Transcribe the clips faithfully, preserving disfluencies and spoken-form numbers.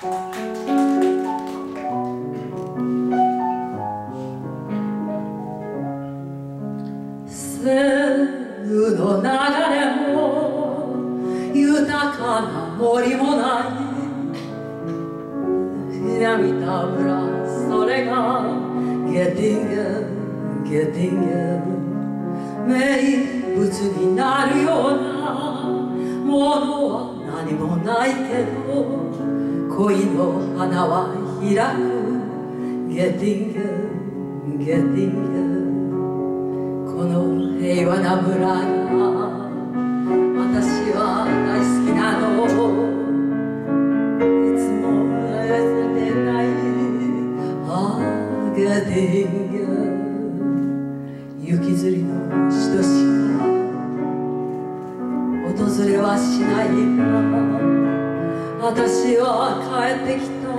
セーヌの流れも豊かな森もない涙村、それがゲティンゲゲティンゲ名物になるようなものは何もないけど恋の花は開くゲティンゲゲティンゲこの平和な村が私は大好きなのいつも忘れてないああゲティンゲ雪吊りの人しか訪れはしないが私は帰ってきた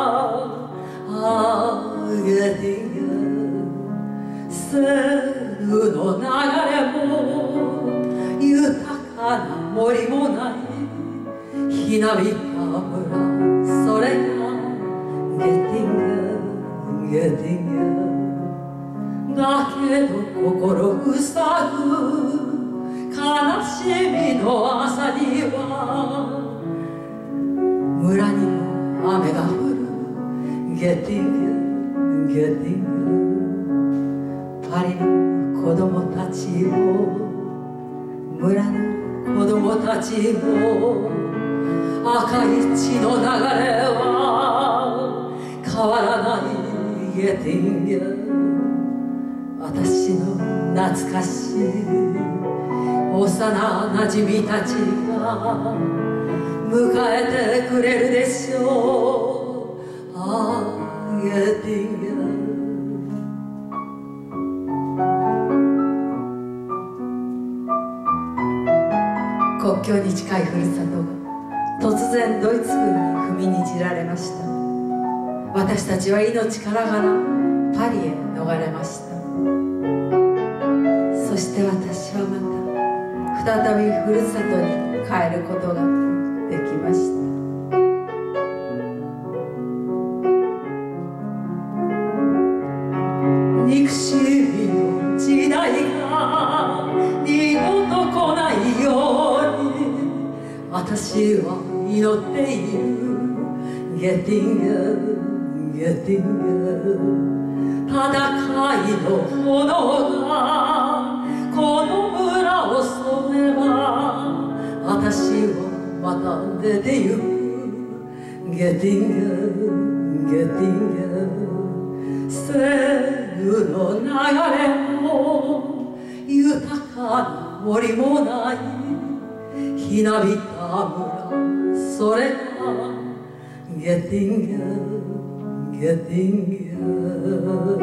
ああゲティンゲセーヌの流れも豊かな森もないひなびた村それがゲティンゲゲティンゲだけど心ふさぐ悲しみの朝には村にも雨が降るゲティンゲゲティンゲパリの子供たちも村の子供たちも赤い血の流れは変わらないゲティンゲ私の懐かしい幼なじみたちが迎えてくれるでしょうああゲティンゲ国境に近いふるさとが突然ドイツ軍に踏みにじられました私たちは命からがらパリへ逃れましたそして私はまた再びふるさとに帰ることができました憎しみの時代が二度と来ないように私は祈っているゲティンゲゲティンゲ戦いの炎がこの村を染めば私はまた出てゆくゲティンゲゲティンゲセーヌの流れも豊かな森もないひなびた村それがゲティンゲゲティンゲ